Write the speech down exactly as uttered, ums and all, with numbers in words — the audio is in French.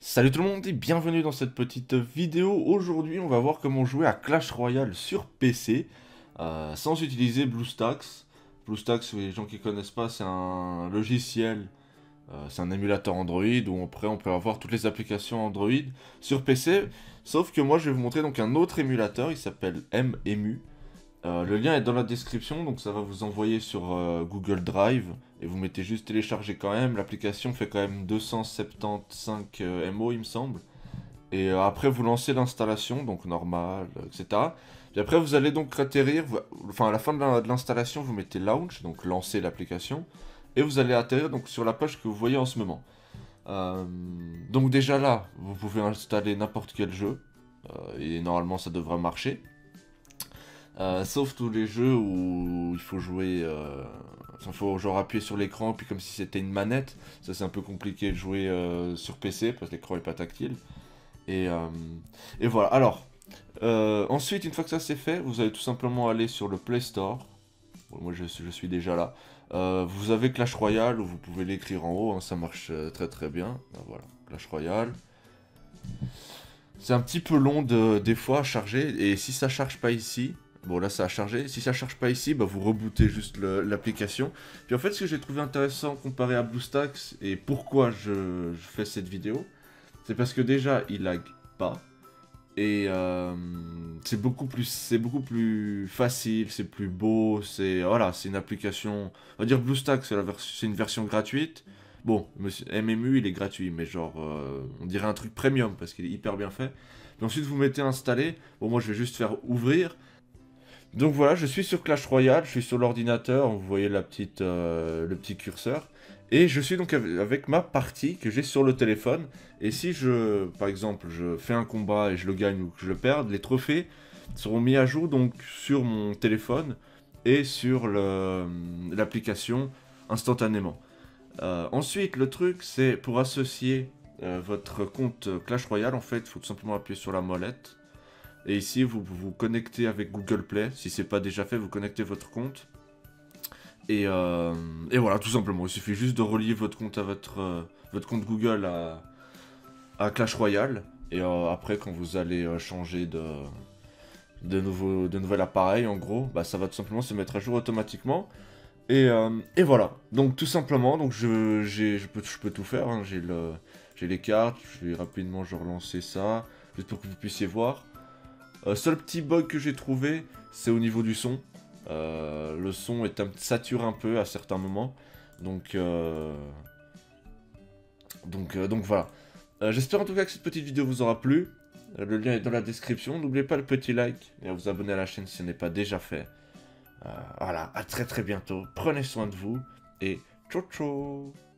Salut tout le monde et bienvenue dans cette petite vidéo. Aujourd'hui, on va voir comment jouer à Clash Royale sur P C euh, sans utiliser BlueStacks. BlueStacks, pour les gens qui connaissent pas, c'est un logiciel, euh, c'est un émulateur Android où après on peut avoir toutes les applications Android sur P C. Sauf que moi, je vais vous montrer donc un autre émulateur, il s'appelle M E M U. Euh, le lien est dans la description, donc ça va vous envoyer sur euh, Google Drive, et vous mettez juste télécharger quand même. L'application fait quand même deux cent soixante-quinze euh, M O il me semble. Et euh, après vous lancez l'installation, donc normal, euh, et cetera. Puis après vous allez donc atterrir, vous- enfin à la fin de la- de l'installation vous mettez launch, donc lancer l'application, et vous allez atterrir donc sur la page que vous voyez en ce moment. Euh, donc déjà là, vous pouvez installer n'importe quel jeu, euh, et normalement ça devrait marcher. Euh, sauf tous les jeux où il faut jouer, euh, il faut genre appuyer sur l'écran, puis comme si c'était une manette, ça c'est un peu compliqué de jouer euh, sur P C parce que l'écran est pas tactile. Et, euh, et voilà. Alors, euh, ensuite, une fois que ça c'est fait, vous allez tout simplement aller sur le Play Store. Bon, moi je, je suis déjà là. Euh, vous avez Clash Royale, où vous pouvez l'écrire en haut, hein, ça marche euh, très très bien. Ben, voilà, Clash Royale. C'est un petit peu long de, des fois à charger, et si ça charge pas ici, bon là ça a chargé, si ça charge pas ici, bah vous rebootez juste le- l'application. Puis en fait ce que j'ai trouvé intéressant comparé à BlueStacks, et pourquoi je, je fais cette vidéo, c'est parce que déjà il lag pas, et euh, c'est beaucoup plus c'est beaucoup plus facile, c'est plus beau, c'est voilà, c'est une application, on va dire BlueStacks c'est la vers- c'est une version gratuite. Bon, monsieur M M U il est gratuit, mais genre euh, on dirait un truc premium parce qu'il est hyper bien fait. Puis ensuite vous mettez installer. Bon, moi je vais juste faire ouvrir. Donc voilà, je suis sur Clash Royale, je suis sur l'ordinateur, vous voyez la petite, euh, le petit curseur. Et je suis donc avec avec ma partie que j'ai sur le téléphone. Et si je, par exemple, je fais un combat et je le gagne ou que je le perde, les trophées seront mis à jour donc sur mon téléphone et sur le- l'application instantanément. Euh, ensuite, le truc, c'est pour associer euh, votre compte Clash Royale, en fait, il faut tout simplement appuyer sur la molette. Et ici, vous vous connectez avec Google Play. Si c'est pas déjà fait, vous connectez votre compte. Et, euh, et voilà, tout simplement. Il suffit juste de relier votre compte à votre, euh, votre compte Google à, à Clash Royale. Et euh, après, quand vous allez euh, changer de, de, nouveau, de nouvel appareil, en gros, bah, ça va tout simplement se mettre à jour automatiquement. Et, euh, et voilà. Donc tout simplement, donc je, j'ai- je, peux, je peux tout faire. Hein. J'ai le, j'ai les cartes. Je vais rapidement je relancer ça, juste pour que vous puissiez voir. Euh, seul petit bug que j'ai trouvé, c'est au niveau du son. Euh, le son est un, sature un peu à certains moments. Donc, euh, donc, euh, donc voilà. Euh, J'espère en tout cas que cette petite vidéo vous aura plu. Euh, le lien est dans la description. N'oubliez pas le petit like et à vous abonner à la chaîne si ce n'est pas déjà fait. Euh, voilà, à très très bientôt. Prenez soin de vous et ciao ciao.